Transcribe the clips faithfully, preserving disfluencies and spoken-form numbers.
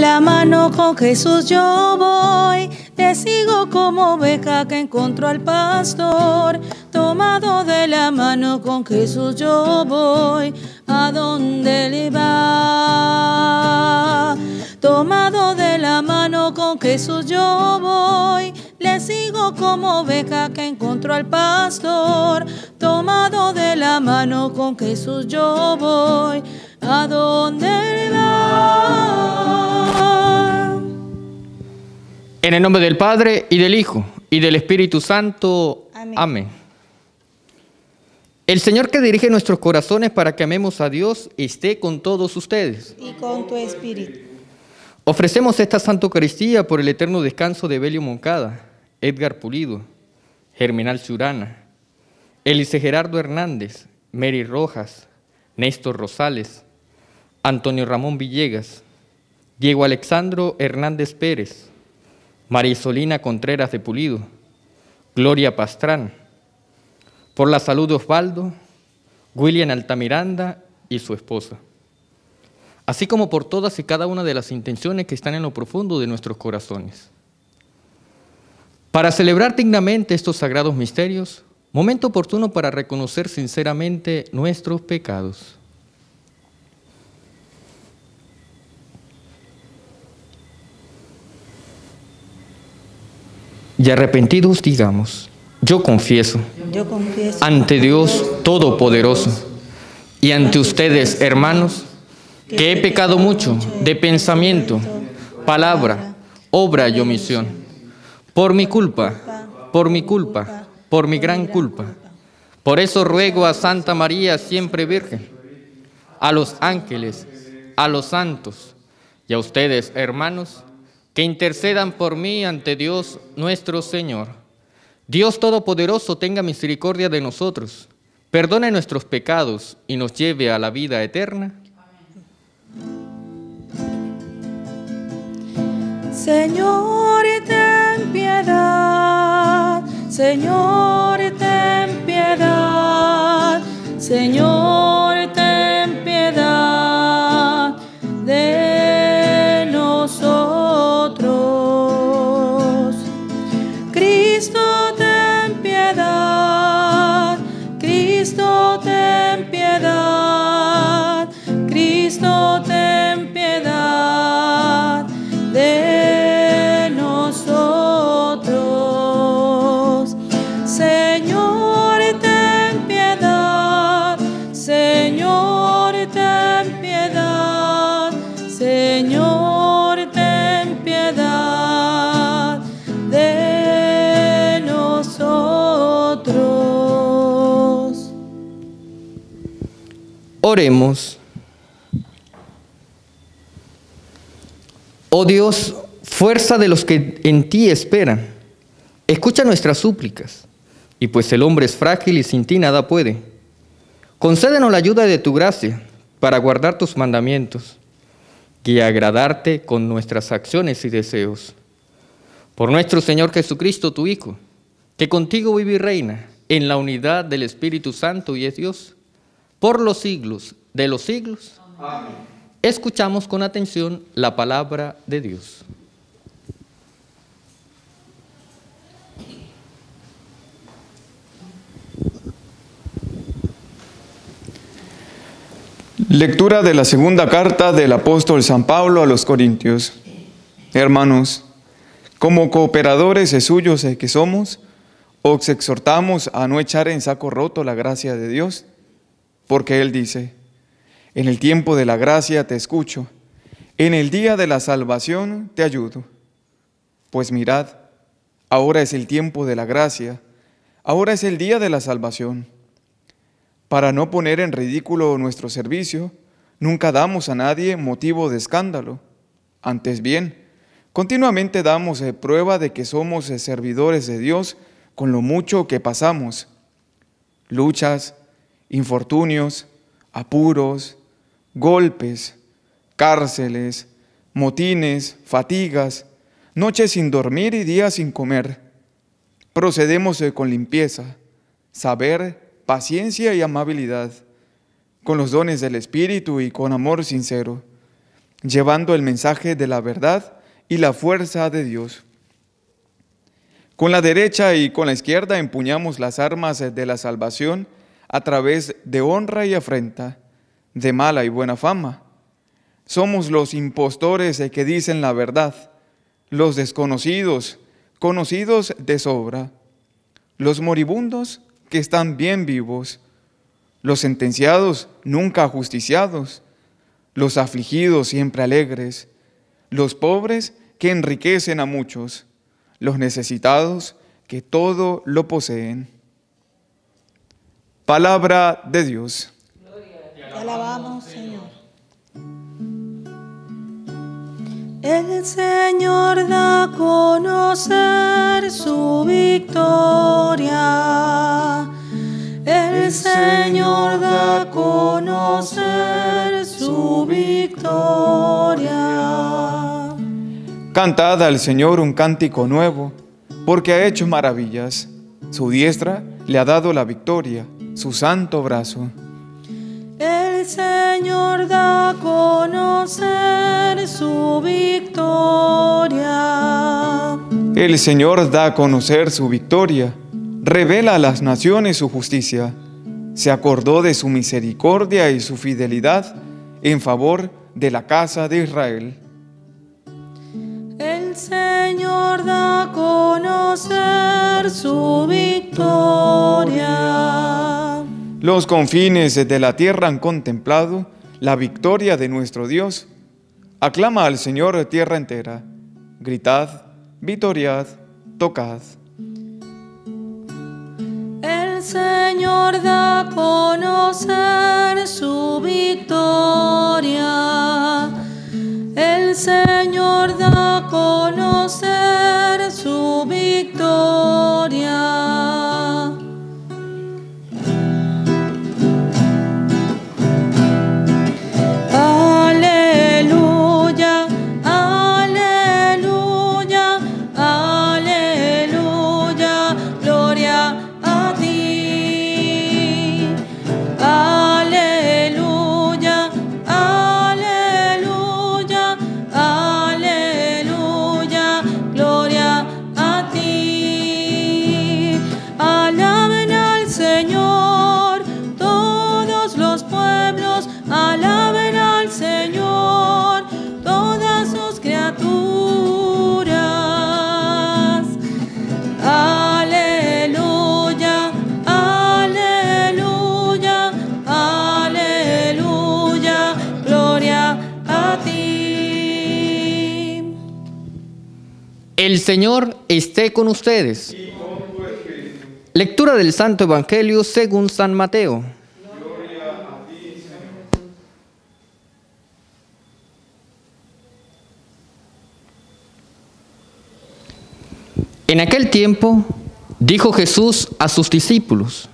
la mano con Jesús yo voy, le sigo como oveja que encontró al pastor. Tomado de la mano con Jesús yo voy, a donde él va. Tomado de la mano con Jesús yo voy, le sigo como oveja que encontró al pastor. Tomado de la mano con Jesús yo voy, a donde él va. En el nombre del Padre, y del Hijo, y del Espíritu Santo. Amén. Amén. El Señor que dirige nuestros corazones para que amemos a Dios esté con todos ustedes. Y con tu espíritu. Ofrecemos esta Santa Eucaristía por el eterno descanso de Belio Moncada, Edgar Pulido, Germinal Ciurana, Elice Gerardo Hernández, Mary Rojas, Néstor Rosales, Antonio Ramón Villegas, Diego Alexandro Hernández Pérez, María Isolina Contreras de Pulido, Gloria Pastrán, por la salud de Osvaldo, William Altamiranda y su esposa, así como por todas y cada una de las intenciones que están en lo profundo de nuestros corazones. Para celebrar dignamente estos sagrados misterios, momento oportuno para reconocer sinceramente nuestros pecados. Y arrepentidos digamos: yo confieso, Yo confieso ante Dios Todopoderoso y ante ustedes, hermanos, que he pecado mucho de pensamiento, palabra, obra y omisión, por mi culpa, por mi culpa, por mi gran culpa. Por eso ruego a Santa María, siempre Virgen, a los ángeles, a los santos y a ustedes, hermanos, que intercedan por mí ante Dios nuestro Señor. Dios Todopoderoso tenga misericordia de nosotros, perdone nuestros pecados y nos lleve a la vida eterna. Señor, ten piedad. Señor, ten piedad. Señor, ten piedad de nosotros. Cristo, ten piedad. Cristo, ten piedad. Cristo, ten piedad de nosotros. Señor, ten piedad. Señor, ten piedad. Señor, ten piedad de nosotros. Oremos. Oh Dios, fuerza de los que en ti esperan, escucha nuestras súplicas, y pues el hombre es frágil y sin ti nada puede, concédenos la ayuda de tu gracia para guardar tus mandamientos y agradarte con nuestras acciones y deseos. Por nuestro Señor Jesucristo, tu Hijo, que contigo vive y reina en la unidad del Espíritu Santo y es Dios, por los siglos de los siglos. Amén. Escuchamos con atención la palabra de Dios. Lectura de la segunda carta del apóstol San Pablo a los Corintios. Hermanos, como cooperadores suyos que somos, os exhortamos a no echar en saco roto la gracia de Dios, porque Él dice: en el tiempo de la gracia te escucho, en el día de la salvación te ayudo. Pues mirad, ahora es el tiempo de la gracia, ahora es el día de la salvación. Para no poner en ridículo nuestro servicio, nunca damos a nadie motivo de escándalo. Antes bien, continuamente damos prueba de que somos servidores de Dios con lo mucho que pasamos. Luchas, infortunios, apuros, golpes, cárceles, motines, fatigas, noches sin dormir y días sin comer. Procedemos con limpieza, saber, paciencia y amabilidad, con los dones del Espíritu y con amor sincero. llevando el mensaje de la verdad y la fuerza de Dios. Con la derecha y con la izquierda empuñamos las armas de la salvación a través de honra y afrenta, de mala y buena fama. Somos los impostores que dicen la verdad, los desconocidos, conocidos de sobra, los moribundos que están bien vivos, los sentenciados nunca ajusticiados, los afligidos siempre alegres, los pobres que enriquecen a muchos, los necesitados que todo lo poseen. Palabra de Dios. Te alabamos, Señor. El Señor da a conocer su victoria. El Señor da a conocer su victoria. Cantad al Señor un cántico nuevo, porque ha hecho maravillas. Su diestra le ha dado la victoria, su santo brazo. El Señor da a conocer su victoria. El Señor da a conocer su victoria, revela a las naciones su justicia. Se acordó de su misericordia y su fidelidad en favor de la casa de Israel. El Señor da a conocer su victoria. Los confines de la tierra han contemplado la victoria de nuestro Dios. Aclama al Señor tierra entera. Gritad, vitoriad, tocad. El Señor da a conocer su victoria. El Señor da a conocer su victoria. Aleluya, aleluya, aleluya, gloria a ti. Aleluya, aleluya, aleluya, gloria a ti. Alaben al Señor todos los pueblos, alaben al Señor todas sus criaturas. Aleluya, aleluya, aleluya, gloria a ti. El Señor esté con ustedes. Lectura del Santo Evangelio según San Mateo. En aquel tiempo dijo Jesús a sus discípulos: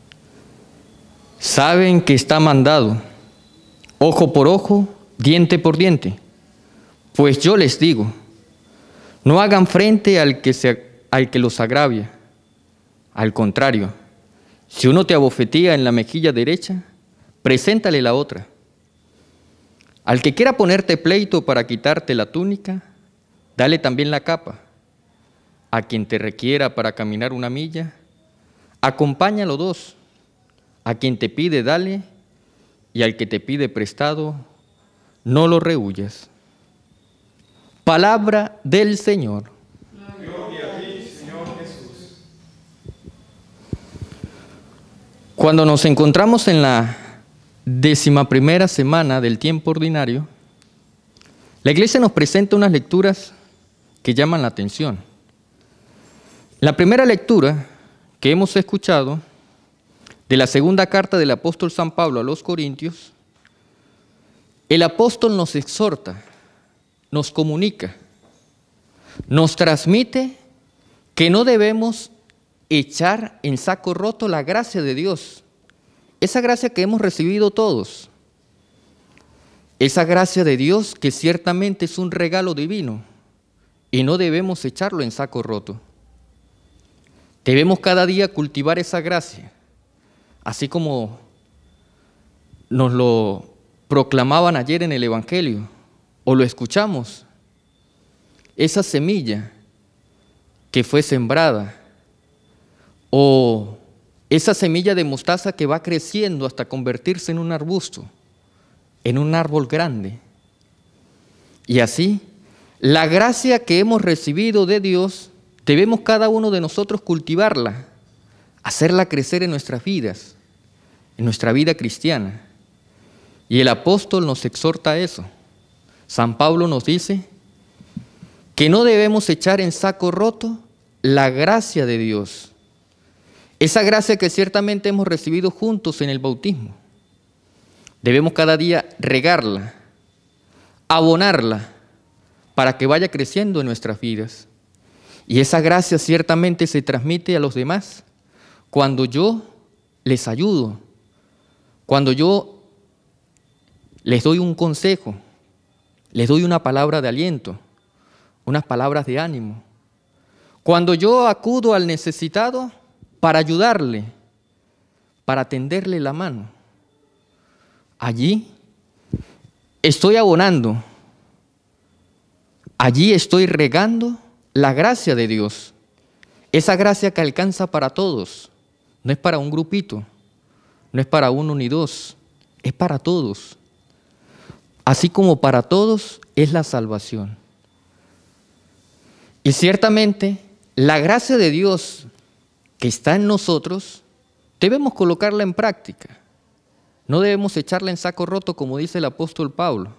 saben que está mandado, ojo por ojo, diente por diente. Pues yo les digo, no hagan frente al que, se, al que los agravia. Al contrario, si uno te abofetía en la mejilla derecha, preséntale la otra. Al que quiera ponerte pleito para quitarte la túnica, dale también la capa. A quien te requiera para caminar una milla, acompáñalo dos. A quien te pide, dale, y al que te pide prestado, no lo rehuyas. Palabra del Señor. Gloria a ti, Señor Jesús. Cuando nos encontramos en la décima primera semana del tiempo ordinario, la Iglesia nos presenta unas lecturas que llaman la atención. La primera lectura que hemos escuchado de la segunda carta del apóstol San Pablo a los Corintios, el apóstol nos exhorta, nos comunica, nos transmite que no debemos echar en saco roto la gracia de Dios, esa gracia que hemos recibido todos, esa gracia de Dios que ciertamente es un regalo divino y no debemos echarlo en saco roto. Debemos cada día cultivar esa gracia, así como nos lo proclamaban ayer en el Evangelio. o lo escuchamos, esa semilla que fue sembrada, o esa semilla de mostaza que va creciendo hasta convertirse en un arbusto, en un árbol grande. Y así, la gracia que hemos recibido de Dios, debemos cada uno de nosotros cultivarla, hacerla crecer en nuestras vidas, en nuestra vida cristiana. Y el apóstol nos exhorta a eso. San Pablo nos dice que no debemos echar en saco roto la gracia de Dios. Esa gracia que ciertamente hemos recibido juntos en el bautismo. Debemos cada día regarla, abonarla, para que vaya creciendo en nuestras vidas. Y esa gracia ciertamente se transmite a los demás cuando yo les ayudo, cuando yo les doy un consejo, les doy una palabra de aliento, unas palabras de ánimo. Cuando yo acudo al necesitado para ayudarle, para tenderle la mano, allí estoy abonando, allí estoy regando la gracia de Dios. Esa gracia que alcanza para todos, no es para un grupito, no es para uno ni dos, es para todos. Así como para todos es la salvación. Y ciertamente la gracia de Dios que está en nosotros, debemos colocarla en práctica. No debemos echarla en saco roto, como dice el apóstol Pablo.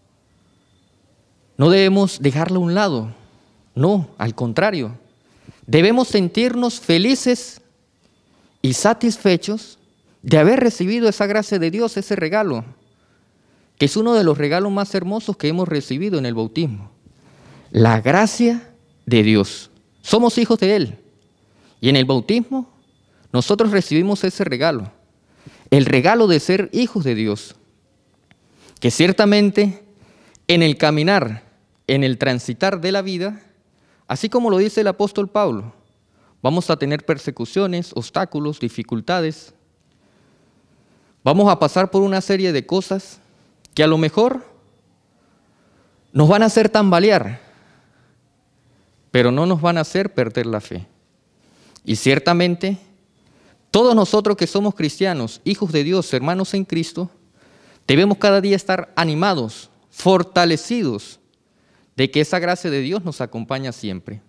No debemos dejarla a un lado. No, al contrario. Debemos sentirnos felices y satisfechos de haber recibido esa gracia de Dios, ese regalo, que es uno de los regalos más hermosos que hemos recibido en el bautismo. La gracia de Dios. Somos hijos de Él. Y en el bautismo nosotros recibimos ese regalo. El regalo de ser hijos de Dios. Que ciertamente en el caminar, en el transitar de la vida, así como lo dice el apóstol Pablo, vamos a tener persecuciones, obstáculos, dificultades. Vamos a pasar por una serie de cosas que a lo mejor nos van a hacer tambalear, pero no nos van a hacer perder la fe. Y ciertamente, todos nosotros que somos cristianos, hijos de Dios, hermanos en Cristo, debemos cada día estar animados, fortalecidos, de que esa gracia de Dios nos acompaña siempre.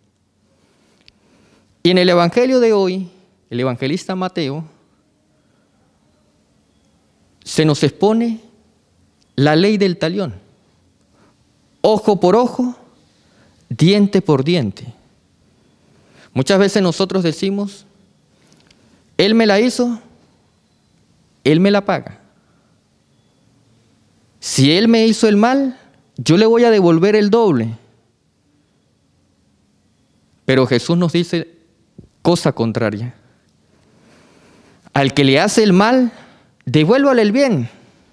Y en el Evangelio de hoy, el evangelista Mateo, se nos expone la ley del talión. Ojo por ojo, diente por diente. Muchas veces nosotros decimos, Él me la hizo, Él me la paga. Si Él me hizo el mal, yo le voy a devolver el doble. Pero Jesús nos dice cosa contraria. Al que le hace el mal, devuélvale el bien.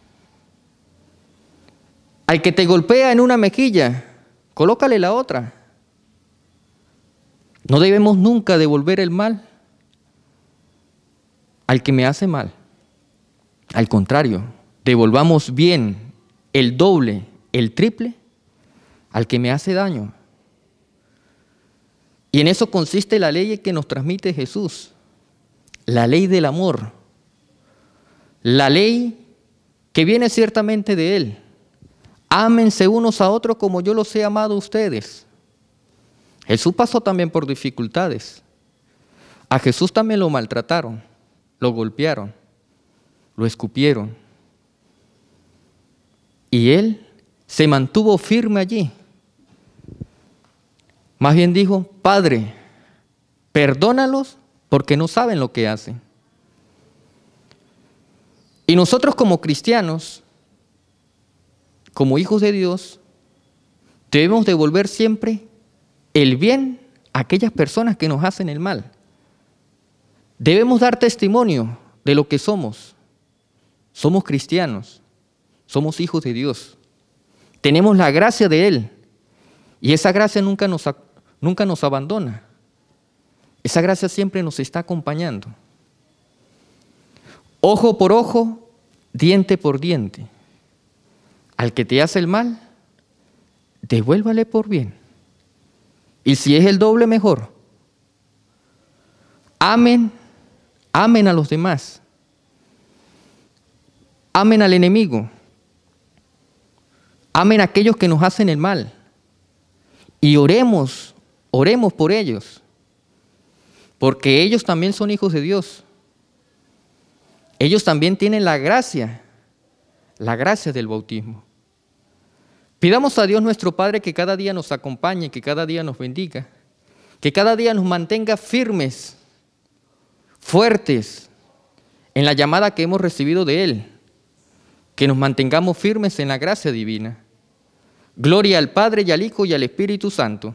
Al que te golpea en una mejilla, colócale la otra. No debemos nunca devolver el mal al que me hace mal. Al contrario, devolvamos bien el doble, el triple, al que me hace daño. Y en eso consiste la ley que nos transmite Jesús, la ley del amor, la ley que viene ciertamente de Él. Ámense unos a otros como yo los he amado a ustedes. Jesús pasó también por dificultades. A Jesús también lo maltrataron, lo golpearon, lo escupieron. Y Él se mantuvo firme allí. Más bien dijo, Padre, perdónalos porque no saben lo que hacen. Y nosotros como cristianos, como hijos de Dios, debemos devolver siempre el bien a aquellas personas que nos hacen el mal. Debemos dar testimonio de lo que somos. Somos cristianos, somos hijos de Dios. Tenemos la gracia de Él y esa gracia nunca nos, nunca nos abandona. Esa gracia siempre nos está acompañando. Ojo por ojo, diente por diente. Al que te hace el mal, devuélvale por bien. Y si es el doble, mejor. Amen, amen a los demás. Amen al enemigo. Amen a aquellos que nos hacen el mal. Y oremos, oremos por ellos. Porque ellos también son hijos de Dios. Ellos también tienen la gracia, la gracia del bautismo. Pidamos a Dios nuestro Padre que cada día nos acompañe, que cada día nos bendiga, que cada día nos mantenga firmes, fuertes en la llamada que hemos recibido de Él, que nos mantengamos firmes en la gracia divina. Gloria al Padre y al Hijo y al Espíritu Santo.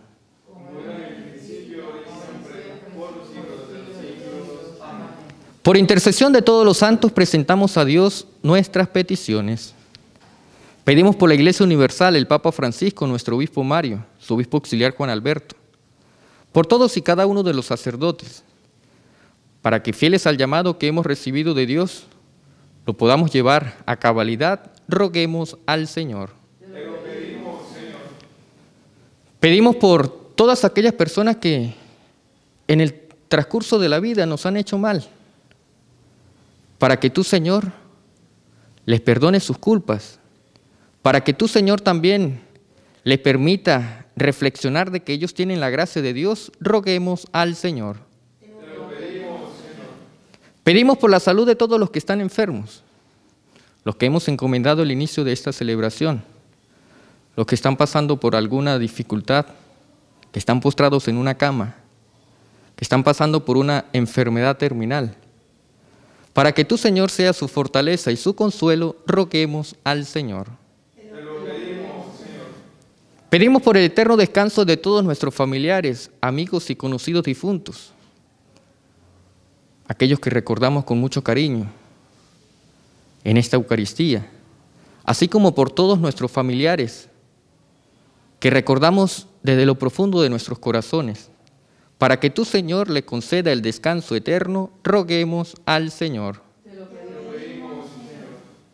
Por intercesión de todos los santos presentamos a Dios nuestras peticiones. Pedimos por la Iglesia Universal, el Papa Francisco, nuestro obispo Mario, su obispo auxiliar Juan Alberto, por todos y cada uno de los sacerdotes, para que fieles al llamado que hemos recibido de Dios, lo podamos llevar a cabalidad, roguemos al Señor. Te lo pedimos, Señor. Pedimos por todas aquellas personas que en el transcurso de la vida nos han hecho mal, para que tú, Señor, les perdones sus culpas, para que tú, Señor, también les permita reflexionar de que ellos tienen la gracia de Dios, roguemos al Señor. Te lo pedimos, Señor. Pedimos por la salud de todos los que están enfermos, los que hemos encomendado el inicio de esta celebración, los que están pasando por alguna dificultad, que están postrados en una cama, que están pasando por una enfermedad terminal. Para que tú, Señor, seas su fortaleza y su consuelo, roguemos al Señor. Te lo pedimos, Señor. Pedimos por el eterno descanso de todos nuestros familiares, amigos y conocidos difuntos, aquellos que recordamos con mucho cariño en esta Eucaristía, así como por todos nuestros familiares que recordamos desde lo profundo de nuestros corazones. Para que tú, Señor, le conceda el descanso eterno, roguemos al Señor. Te lo pedimos, Señor.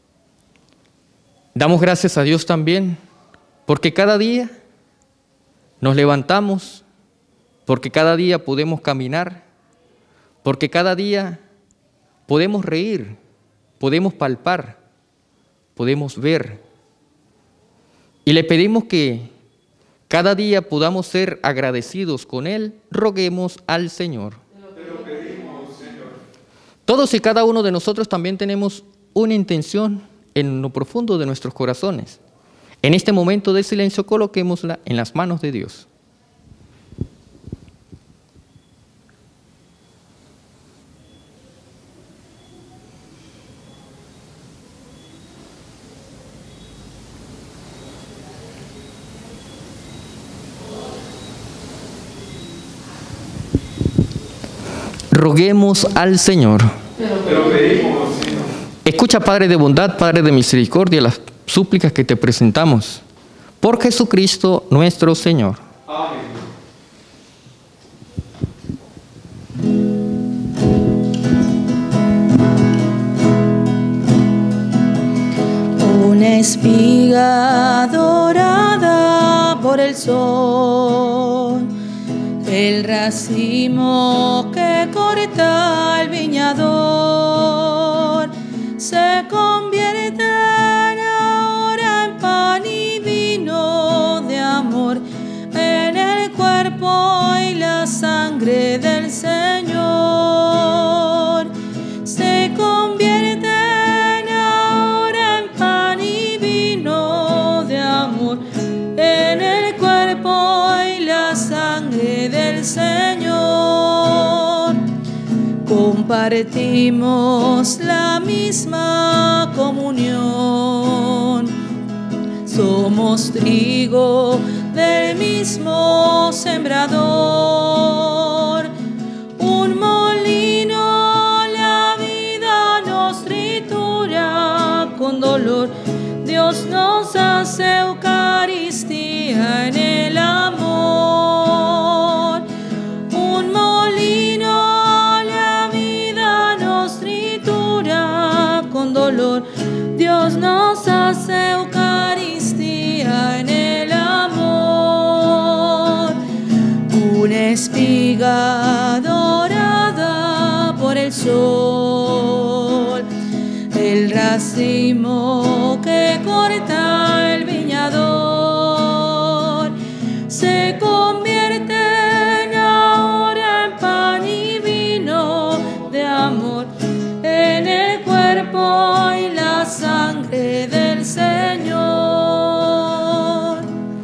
Damos gracias a Dios también, porque cada día nos levantamos, porque cada día podemos caminar, porque cada día podemos reír, podemos palpar, podemos ver. Y le pedimos que cada día podamos ser agradecidos con Él, roguemos al Señor. Te lo pedimos, Señor. Todos y cada uno de nosotros también tenemos una intención en lo profundo de nuestros corazones. En este momento de silencio, coloquémosla en las manos de Dios. Roguemos al Señor. Te lo pedimos, Señor. Escucha, Padre de bondad, Padre de misericordia, las súplicas que te presentamos. Por Jesucristo nuestro Señor. Amén. Una espiga dorada por el sol, el racimo que corta el viñador, se convierte ahora en pan y vino de amor, en el cuerpo y la sangre del Señor. Se convierte ahora en pan y vino de amor, en el cuerpo y la sangre del Señor. Compartimos la misma comunión, somos trigo del mismo sembrador. Un molino la vida nos tritura con dolor, Dios nos hace Eucaristía en el amor. Un molino la vida nos tritura con dolor, Dios nos hace Eucaristía en el amor. espiga dorada por el sol, el racimo que corta el viñador, se convierte ahora en pan y vino de amor, en el cuerpo y la sangre del Señor.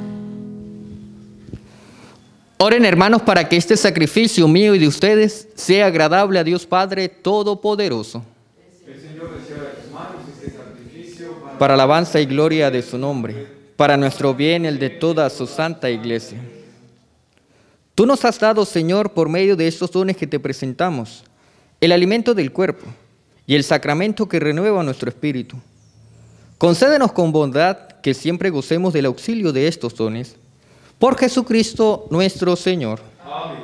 Oren, hermanos, para que este sacrificio mío y de ustedes sea agradable a Dios Padre Todopoderoso. El Señor reciba de tus manos este sacrificio para, para alabanza y gloria de su nombre, para nuestro bien y el de toda su santa iglesia. Tú nos has dado, Señor, por medio de estos dones que te presentamos, el alimento del cuerpo y el sacramento que renueva nuestro espíritu. Concédenos con bondad que siempre gocemos del auxilio de estos dones. Por Jesucristo nuestro Señor. Amén.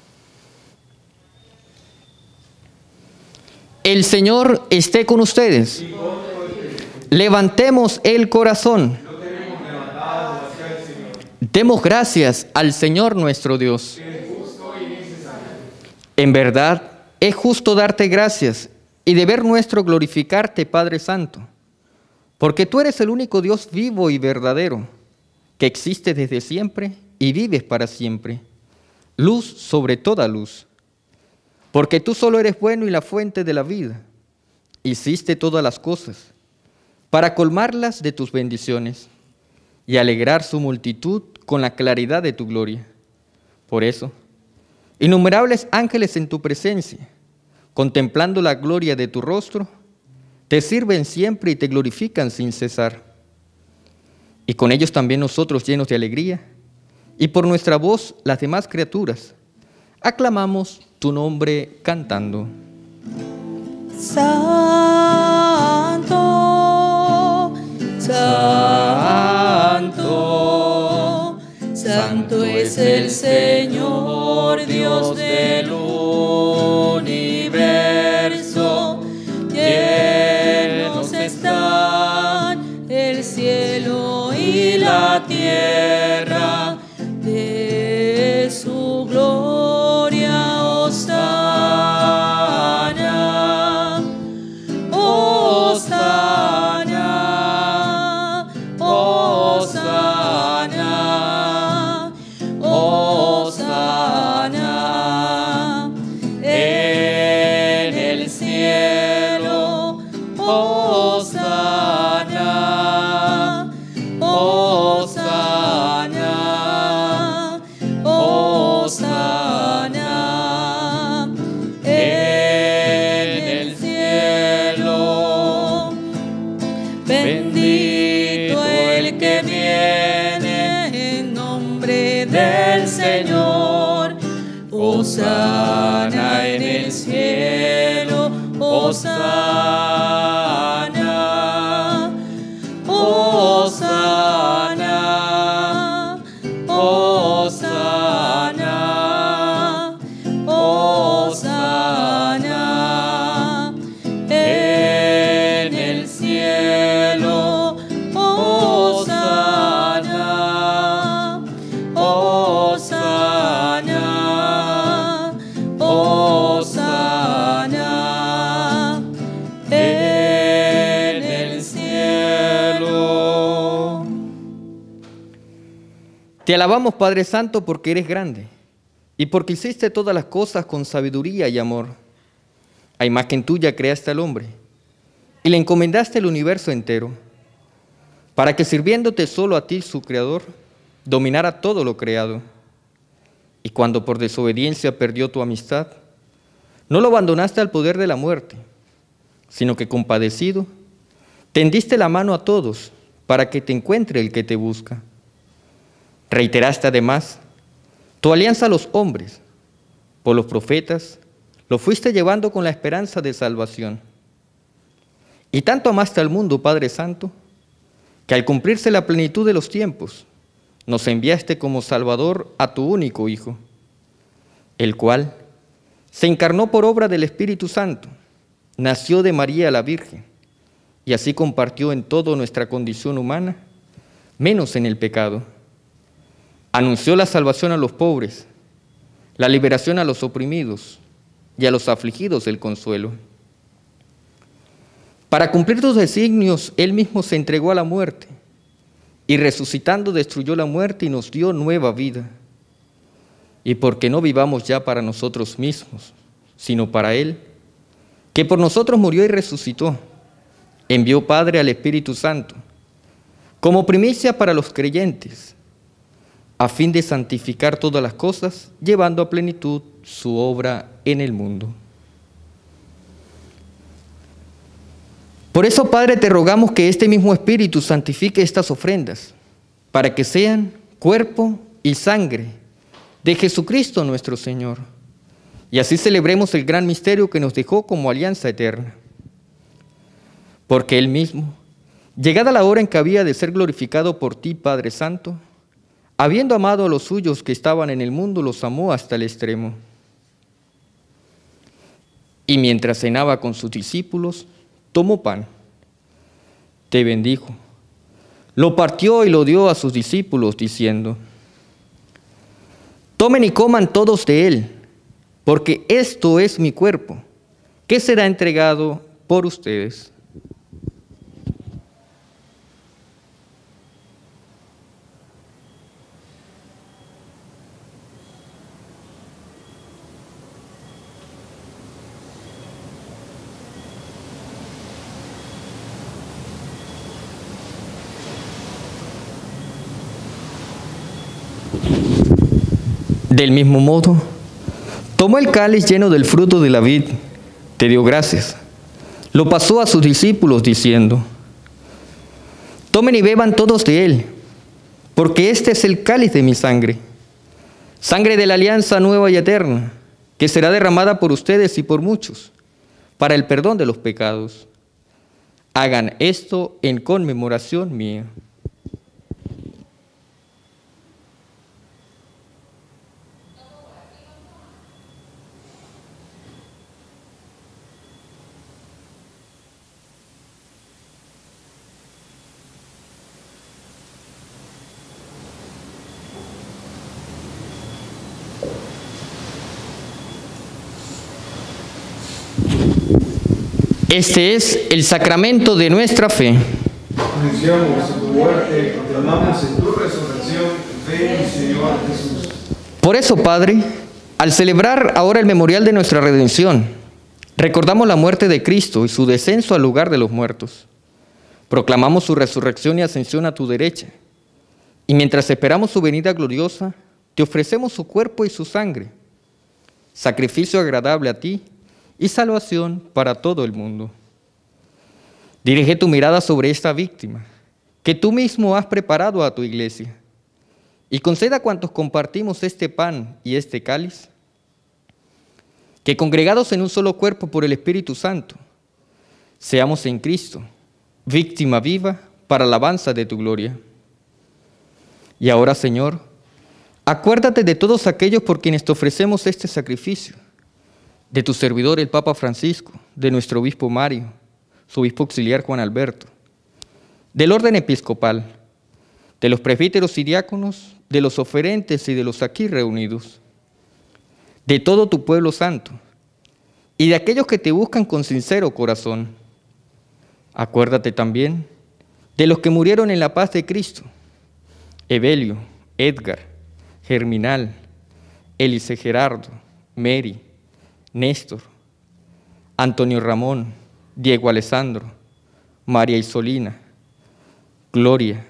El Señor esté con ustedes. Levantemos el corazón. Demos gracias al Señor nuestro Dios. En verdad, es justo darte gracias y deber nuestro glorificarte, Padre Santo, porque tú eres el único Dios vivo y verdadero, que existe desde siempre y vives para siempre, luz sobre toda luz. Porque tú solo eres bueno y la fuente de la vida. Hiciste todas las cosas para colmarlas de tus bendiciones y alegrar su multitud con la claridad de tu gloria. Por eso, innumerables ángeles en tu presencia, contemplando la gloria de tu rostro, te sirven siempre y te glorifican sin cesar. Y con ellos también nosotros, llenos de alegría, y por nuestra voz las demás criaturas, aclamamos tu nombre cantando. Santo, santo, santo es el Señor, Dios del universo. Llenos están el cielo y la tierra de su gloria. Hosana, Hosana, Hosana, Hosana en el cielo. Hosana, Hosana, Hosana en el cielo. Bendito el que viene en nombre del Señor. Hosana en el cielo. Hosana, Hosana, Hosana, Hosana en el cielo. Hosana, Hosana, Hosana en el cielo. Te alabamos, Padre Santo, porque eres grande y porque hiciste todas las cosas con sabiduría y amor. A imagen tuya creaste al hombre y le encomendaste el universo entero, para que sirviéndote solo a ti, su Creador, dominara todo lo creado. Y cuando por desobediencia perdió tu amistad, no lo abandonaste al poder de la muerte, sino que compadecido, tendiste la mano a todos para que te encuentre el que te busca. Reiteraste además tu alianza a los hombres, por los profetas, lo fuiste llevando con la esperanza de salvación. Y tanto amaste al mundo, Padre Santo, que al cumplirse la plenitud de los tiempos, nos enviaste como Salvador a tu único Hijo, el cual se encarnó por obra del Espíritu Santo, nació de María la Virgen, y así compartió en toda nuestra condición humana, menos en el pecado. Anunció la salvación a los pobres, la liberación a los oprimidos y a los afligidos el consuelo. Para cumplir tus designios, Él mismo se entregó a la muerte, y resucitando destruyó la muerte y nos dio nueva vida. Y porque no vivamos ya para nosotros mismos, sino para Él, que por nosotros murió y resucitó, envió Padre al Espíritu Santo, como primicia para los creyentes, a fin de santificar todas las cosas, llevando a plenitud su obra en el mundo. Por eso, Padre, te rogamos que este mismo Espíritu santifique estas ofrendas, para que sean cuerpo y sangre de Jesucristo nuestro Señor, y así celebremos el gran misterio que nos dejó como alianza eterna. Porque Él mismo, llegada la hora en que había de ser glorificado por ti, Padre Santo, habiendo amado a los suyos que estaban en el mundo, los amó hasta el extremo. Y mientras cenaba con sus discípulos, tomó pan, te bendijo, lo partió y lo dio a sus discípulos, diciendo: tomen y coman todos de él, porque esto es mi cuerpo, que será entregado por ustedes. Del mismo modo, tomó el cáliz lleno del fruto de la vid, te dio gracias, lo pasó a sus discípulos diciendo: tomen y beban todos de él, porque este es el cáliz de mi sangre, sangre de la alianza nueva y eterna, que será derramada por ustedes y por muchos, para el perdón de los pecados. Hagan esto en conmemoración mía. Este es el sacramento de nuestra fe. Anunciamos tu muerte, proclamamos en tu resurrección. Ven, Señor Jesús. Por eso, Padre, al celebrar ahora el memorial de nuestra redención, recordamos la muerte de Cristo y su descenso al lugar de los muertos. Proclamamos su resurrección y ascensión a tu derecha. Y mientras esperamos su venida gloriosa, te ofrecemos su cuerpo y su sangre, sacrificio agradable a ti y salvación para todo el mundo. Dirige tu mirada sobre esta víctima, que tú mismo has preparado a tu iglesia, y conceda a cuantos compartimos este pan y este cáliz, que congregados en un solo cuerpo por el Espíritu Santo, seamos en Cristo, víctima viva para alabanza de tu gloria. Y ahora, Señor, acuérdate de todos aquellos por quienes te ofrecemos este sacrificio, de tu servidor el Papa Francisco, de nuestro obispo Mario, su obispo auxiliar Juan Alberto, del orden episcopal, de los presbíteros y diáconos, de los oferentes y de los aquí reunidos, de todo tu pueblo santo y de aquellos que te buscan con sincero corazón. Acuérdate también de los que murieron en la paz de Cristo: Evelio, Edgar, Germinal, Elice Gerardo, Mary, Néstor, Antonio Ramón, Diego Alessandro, María Isolina, Gloria,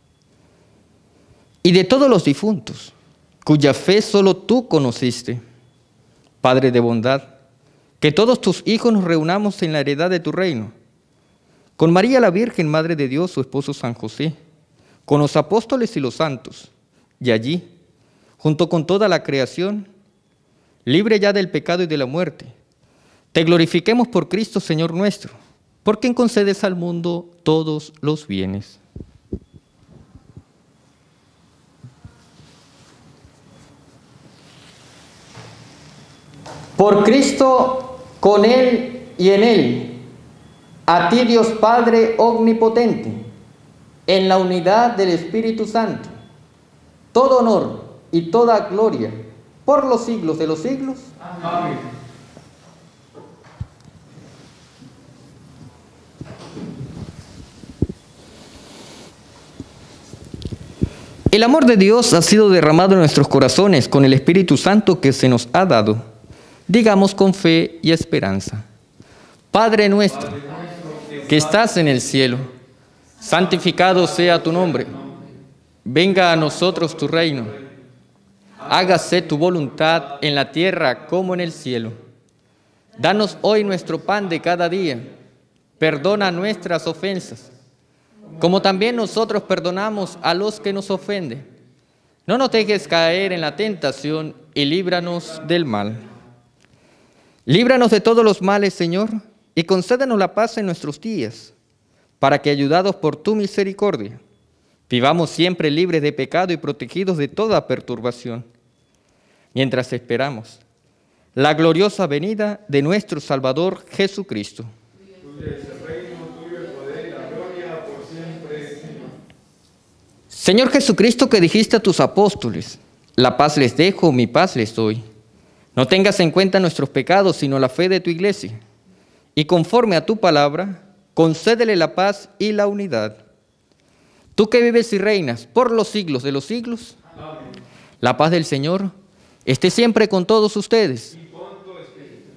y de todos los difuntos, cuya fe solo tú conociste. Padre de bondad, que todos tus hijos nos reunamos en la heredad de tu reino, con María la Virgen, Madre de Dios, su esposo San José, con los apóstoles y los santos, y allí, junto con toda la creación, libre ya del pecado y de la muerte, te glorifiquemos por Cristo, Señor nuestro, por quien concedes al mundo todos los bienes. Por Cristo, con Él y en Él, a ti Dios Padre omnipotente, en la unidad del Espíritu Santo, todo honor y toda gloria por los siglos de los siglos. Amén. El amor de Dios ha sido derramado en nuestros corazones con el Espíritu Santo que se nos ha dado. Digamos con fe y esperanza. Padre nuestro, que estás en el cielo, santificado sea tu nombre. Venga a nosotros tu reino. Hágase tu voluntad en la tierra como en el cielo. Danos hoy nuestro pan de cada día. Perdona nuestras ofensas, como también nosotros perdonamos a los que nos ofenden. No nos dejes caer en la tentación y líbranos del mal. Líbranos de todos los males, Señor, y concédenos la paz en nuestros días, para que, ayudados por tu misericordia, vivamos siempre libres de pecado y protegidos de toda perturbación, mientras esperamos la gloriosa venida de nuestro Salvador Jesucristo. Señor Jesucristo, que dijiste a tus apóstoles, la paz les dejo, mi paz les doy. No tengas en cuenta nuestros pecados, sino la fe de tu iglesia. Y conforme a tu palabra, concédele la paz y la unidad. Tú que vives y reinas por los siglos de los siglos, amén. La paz del Señor esté siempre con todos ustedes. Y con tu espíritu.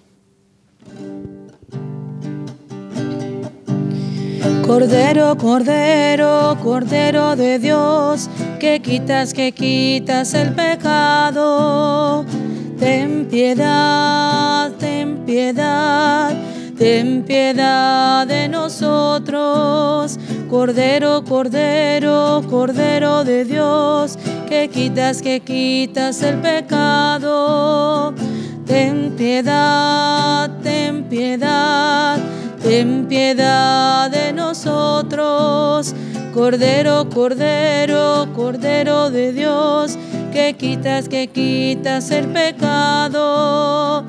Cordero, Cordero, Cordero de Dios, que quitas, que quitas el pecado. Ten piedad, ten piedad, ten piedad de nosotros. Cordero, Cordero, Cordero de Dios, que quitas, que quitas el pecado. Ten piedad, ten piedad, ten piedad de nosotros. Cordero, Cordero, Cordero de Dios, que quitas, que quitas el pecado.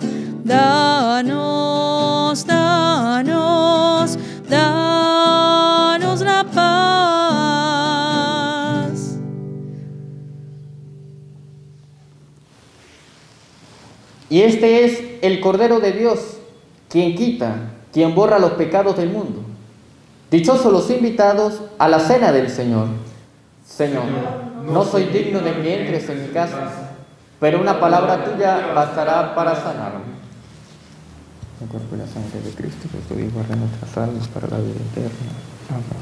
Danos, danos, danos la paz. Y este es el Cordero de Dios, quien quita, quien borra los pecados del mundo. Dichosos los invitados a la cena del Señor. Señor, no soy digno de que entres en mi casa, pero una palabra tuya bastará para sanarme. El cuerpo y la sangre de Cristo, que tu Hijo, guarda nuestras almas para la vida eterna. Amén.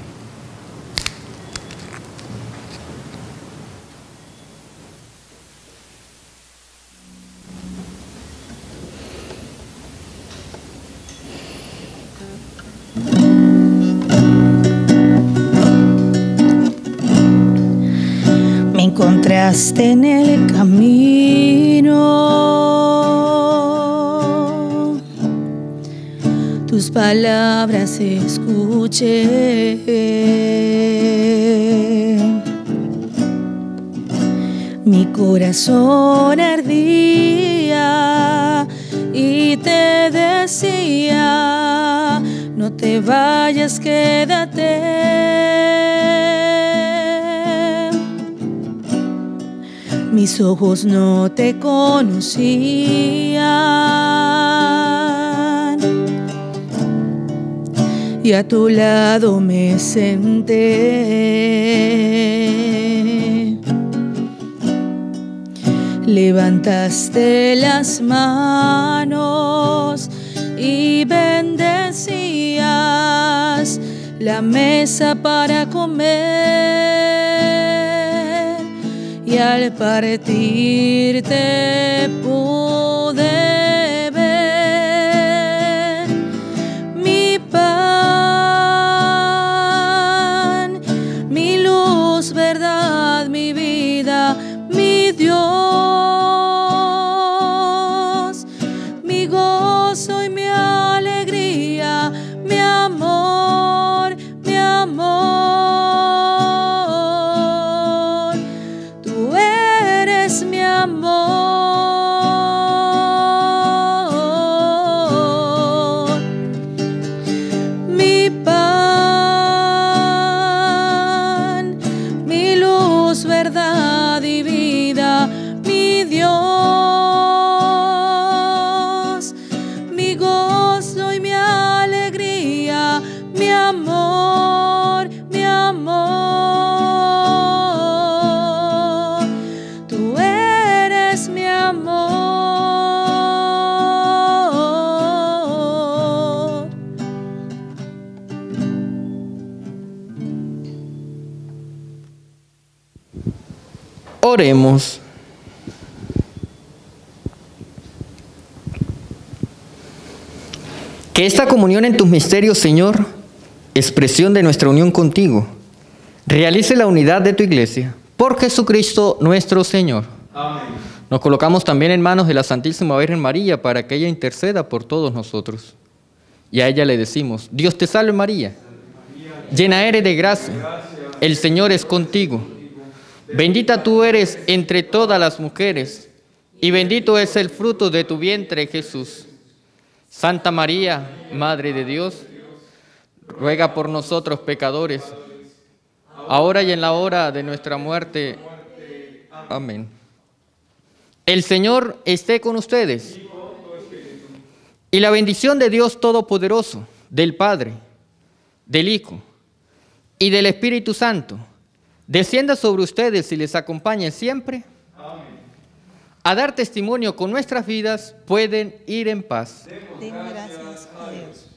Me encontraste en el camino, tus palabras escuché. Mi corazón ardía y te decía, no te vayas, quédate. Mis ojos no te conocían y a tu lado me senté. Levantaste las manos y bendecías la mesa para comer, y al partirte pude ver mi pan, mi luz, verdad, mi vida, mi Dios, mi gozo y mi alegría, mi amor, mi amor. Tú eres mi amor. Oremos. Que esta comunión en tus misterios, Señor, expresión de nuestra unión contigo, realice la unidad de tu iglesia. Por Jesucristo nuestro Señor. Amén. Nos colocamos también en manos de la Santísima Virgen María para que ella interceda por todos nosotros. Y a ella le decimos: Dios te salve María, llena eres de gracia, el Señor es contigo. Bendita tú eres entre todas las mujeres, y bendito es el fruto de tu vientre, Jesús. Santa María, Madre de Dios, ruega por nosotros pecadores, ahora y en la hora de nuestra muerte. Amén. El Señor esté con ustedes. Y la bendición de Dios Todopoderoso, del Padre, del Hijo y del Espíritu Santo, descienda sobre ustedes y les acompañe siempre. Amén. A dar testimonio con nuestras vidas, pueden ir en paz. Den gracias a Dios.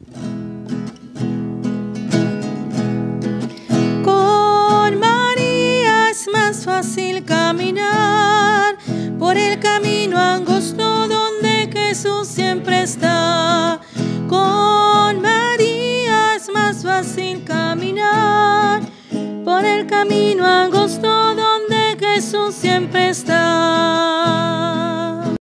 Con María es más fácil caminar por el camino angosto donde Jesús siempre está. Con María es más fácil caminar por el camino angosto